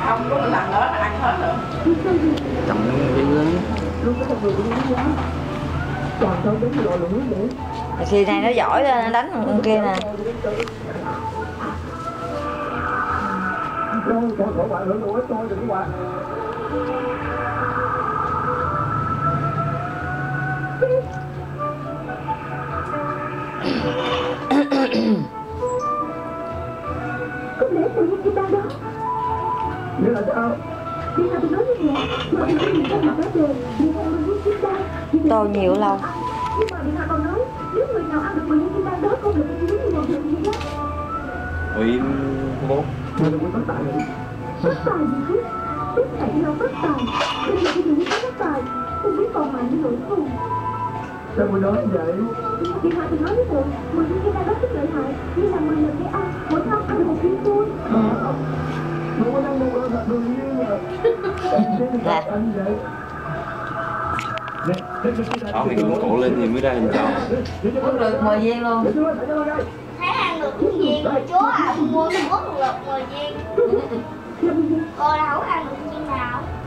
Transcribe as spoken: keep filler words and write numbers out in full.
Không có một lần nữa là ăn hết rồi. Trọng đi lớn. Khi này nó giỏi lên nó đánh con kia nè. Không lẽ tự nhiên chị ta đó? Nghĩa là sao? Đi nào thì nói như vậy. Mà chị nói gì không mà nói về. Đi theo mình với chị ta. Tô nhiều lâu. Nhưng mà Điện Hạ còn nói nếu người nào ăn được mười viên kim đan đó không được như giống như một người gì đó. Ủi bố. Mình đừng có tất tài này. Tất tài gì chứ? Tất tài là tất tài. Bây giờ tôi đừng có tất tài. Không biết còn mạnh nữa không? Sao người nói như vậy? Điện Hạ thì nói với tôi mười viên kim đan đó rất lợi hại. Như là mười lần để ăn. Mỗi năm ăn một viên thôi. Không có năng đâu là đương nhiên mà. Dạ. Anh vậy. Đó mày cũng cổ lên thì mới ra hình tròn. Uống được mười viên luôn. Thấy ăn được cái viên rồi chú à, mua uống được mười viên. Cô đâu ăn được viên nào.